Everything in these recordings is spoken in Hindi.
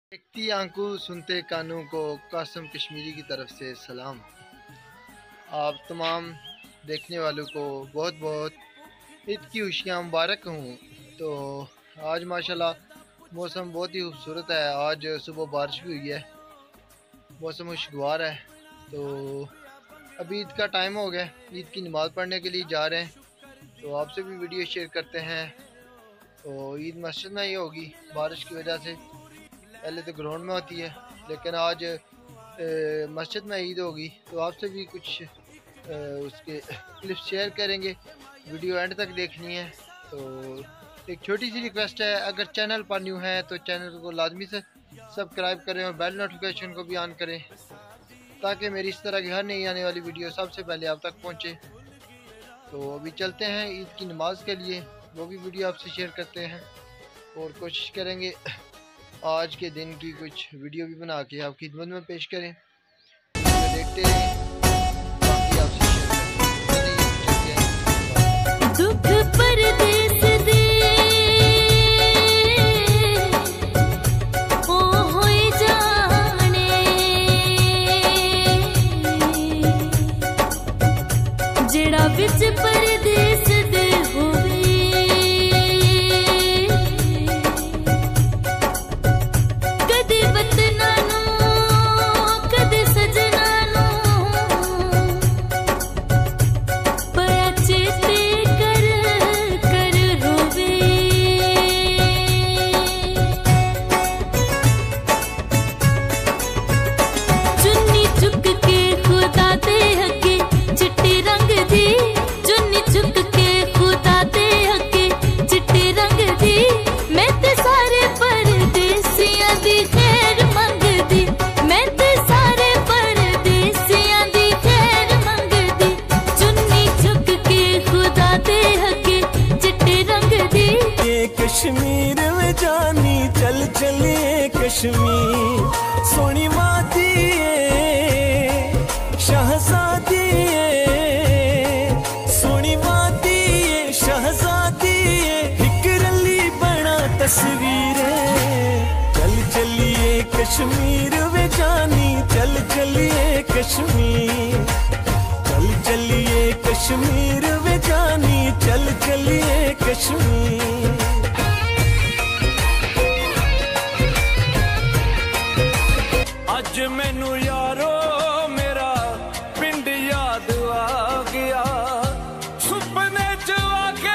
देखती आंखों सुनते कानों को कासम कश्मीरी की तरफ से सलाम। आप तमाम देखने वालों को बहुत बहुत ईद की खुशियाँ मुबारक हूँ। तो आज माशाल्लाह मौसम बहुत ही खूबसूरत है। आज सुबह बारिश भी हुई है, मौसम खुशगवार है। तो अभी ईद का टाइम हो गया, ईद की नमाज़ पढ़ने के लिए जा रहे हैं। तो आपसे भी वीडियो शेयर करते हैं। तो ईद मस्जिद में ही होगी बारिश की वजह से, पहले तो ग्राउंड में होती है, लेकिन आज मस्जिद में ईद होगी। तो आपसे भी कुछ उसके क्लिप्स शेयर करेंगे, वीडियो एंड तक देखनी है। तो एक छोटी सी रिक्वेस्ट है, अगर चैनल पर न्यू है तो चैनल को लाजमी से सब्सक्राइब करें और बेल नोटिफिकेशन को भी ऑन करें, ताकि मेरी इस तरह की हर नई आने वाली वीडियो सबसे पहले आप तक पहुँचे। तो अभी चलते हैं ईद की नमाज़ के लिए, वो भी वीडियो आपसे शेयर करते हैं और कोशिश करेंगे आज के दिन की कुछ वीडियो भी बना के आपकी खिदमत में पेश करें। वीडियो देखते रहें, बाकी आपसे शेयर करें। दुख परदेस दे ओ होई जाने, जेड़ा विच परदेस दे होवे, कश्मीर में जानी चल चलिए कश्मीर, सोनी माती शहजादी सोनी माती शहजादी एक रली बना तस्वीर। चल चलिए कश्मीर में जानी चल चलिए कश्मीर, चल चलिए कश्मीर में जानी चल चलिए कश्मीर। अज मैनू यारो मेरा पिंड याद आ गया, सुपने च आके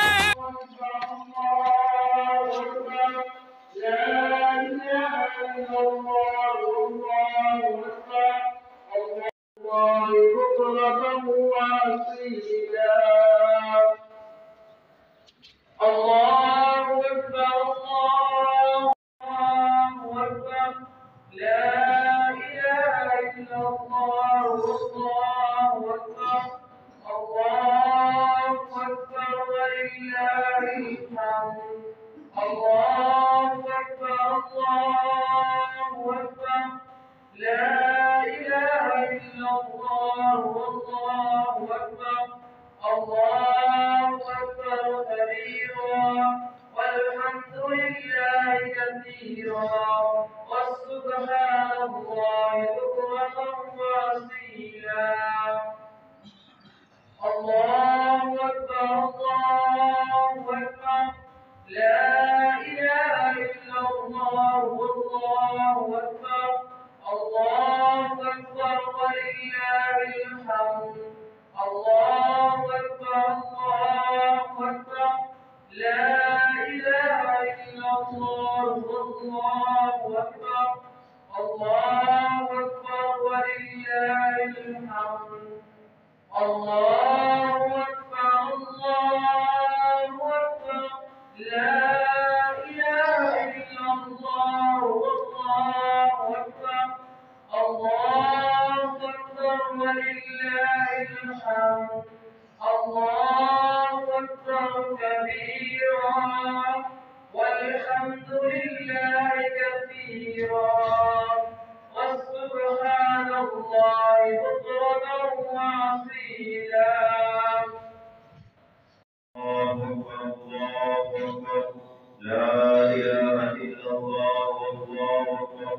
الله أكبر الله أكبر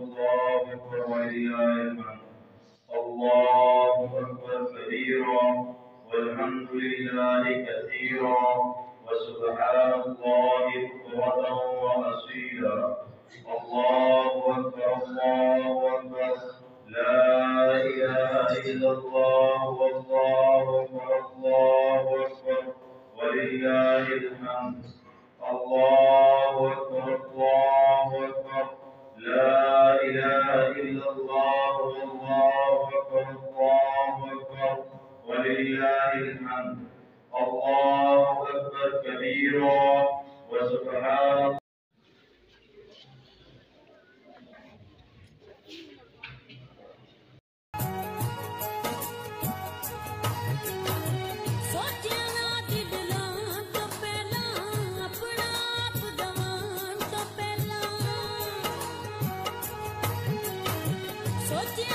الله أكبر ولله الحمد. الله أكبر كبيرا والحمد لله كثيرا وسبحان الله بكرة وأصيلا. الله أكبر الله أكبر لا إله إلا الله والله أكبر الله أكبر ولله الحمد. الله أكبر الله أكبر لا إله إلا الله والله أكبر الله أكبر ولله الحمد. الله أكبر كبيرا وسبحان सोचिया